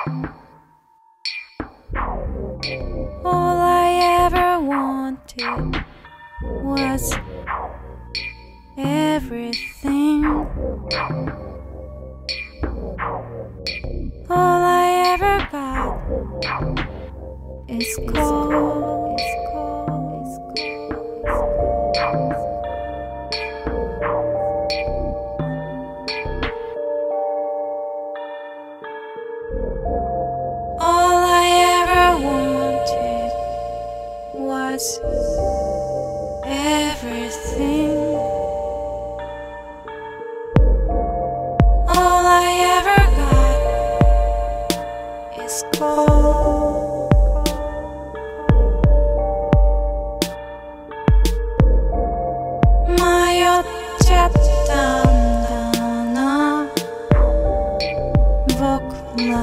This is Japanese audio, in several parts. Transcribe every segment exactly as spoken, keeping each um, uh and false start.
All I ever wanted was everything. All I ever got is cold. Is cold. Is cold. All I ever wanted was everything. All I ever got is cold.迷っちゃったんだな、僕ら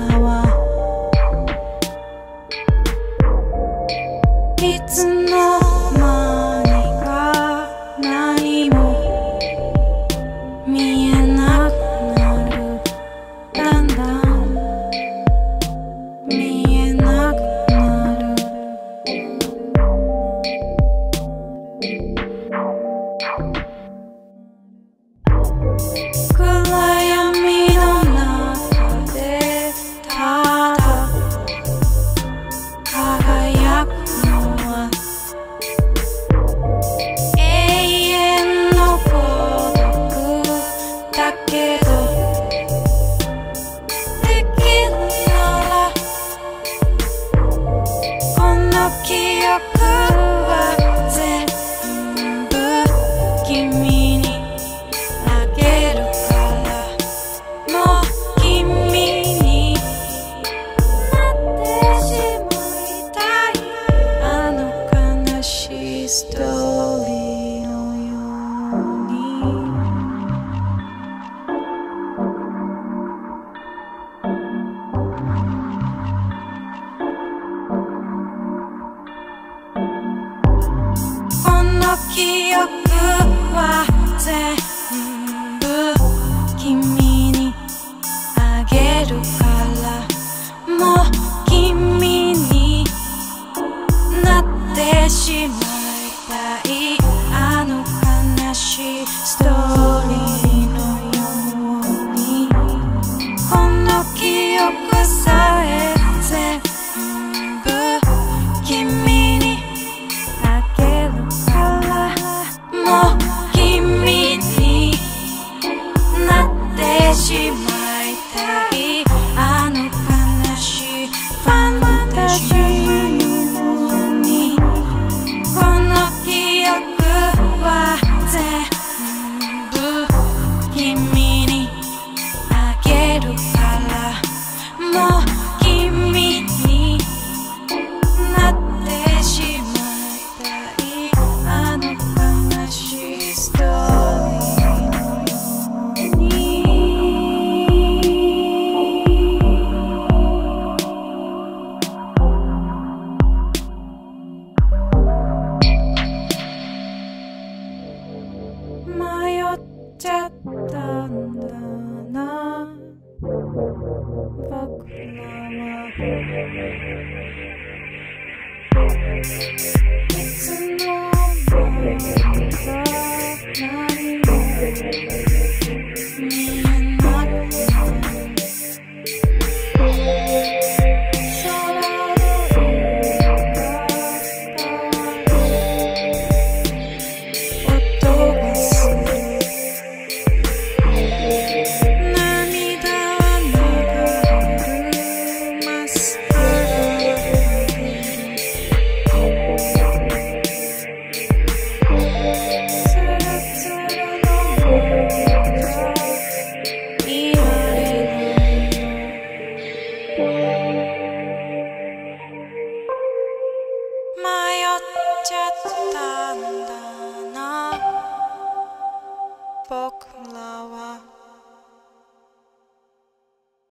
はいつの間にか何も見えなくなる。だんだん見えなくなる。暗闇の中でただ輝く記憶は全部君にあげるから、もう君になってしまいたい。あの悲しいストーリーのように。記憶は全部君にあげるから、もう君になってしまいたい。あの悲しいストーリーのように。この記憶さえ全部君にあげるから、もう君になってしまう。